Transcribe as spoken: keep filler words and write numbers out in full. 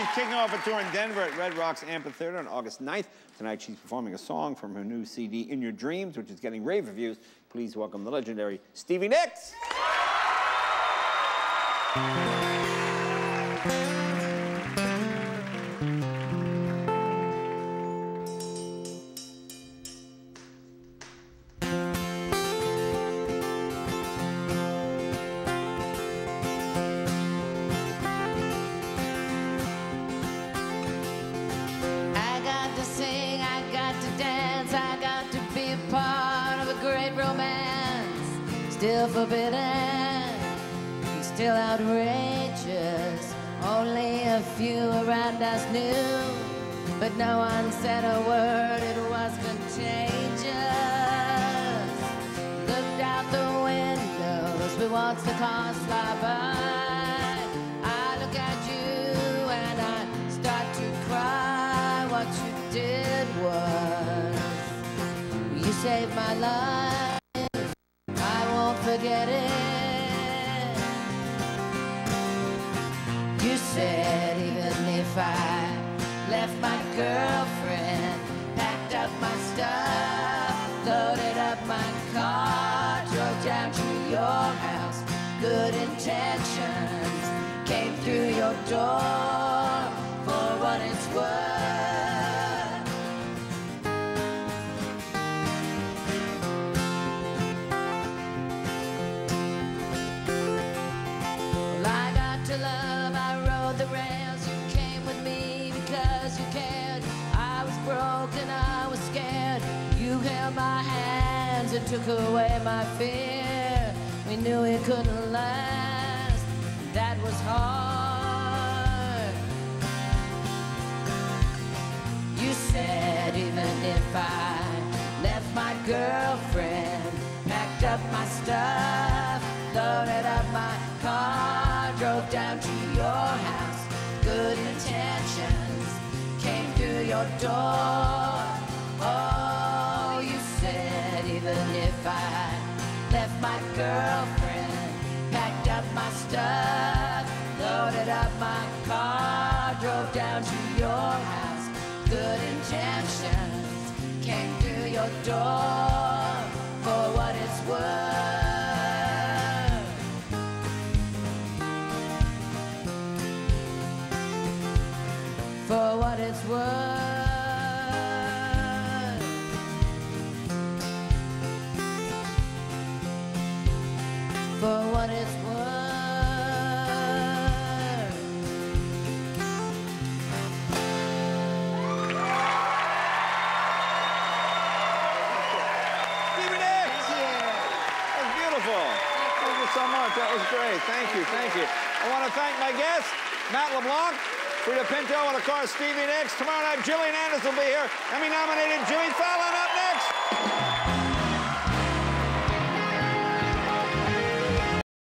kicking off a tour in Denver at Red Rocks Amphitheater on August ninth. Tonight, she's performing a song from her new C D, In Your Dreams, which is getting rave reviews. Please welcome the legendary Stevie Nicks. Sing, I got to dance, I got to be a part of a great romance. Still forbidden, still outrageous. Only a few around us knew, but no one said a word, it was contagious. Looked out the windows, we watched the cars fly by. I look at you and I start to cry. What you did was, you saved my life, I won't forget it. You said even if I left my girlfriend, packed up my stuff, loaded up my car, drove down to your house, good intentions came through your door, for what it's worth. To love, I rode the rails. You came with me because you cared. I was broken, I was scared. You held my hands and took away my fear. We knew it couldn't last, that was hard. You said even if I left my girlfriend, packed up my stuff, loaded up my car, drove down to your house, good intentions came through your door. Oh, you said even if I left my girlfriend, packed up my stuff, loaded up my car, drove down to your house, good intentions came through your door, for what it's worth. For what it's worth. For what it's worth. Stevie Nicks! That was beautiful. Thank you so much. That was great. Thank you, thank you. I want to thank my guests, Matt LeBlanc, Frida Pinto, and of course, Stevie Nicks. Tomorrow night, Gillian Anderson will be here. Emmy-nominated Jimmy Fallon up next.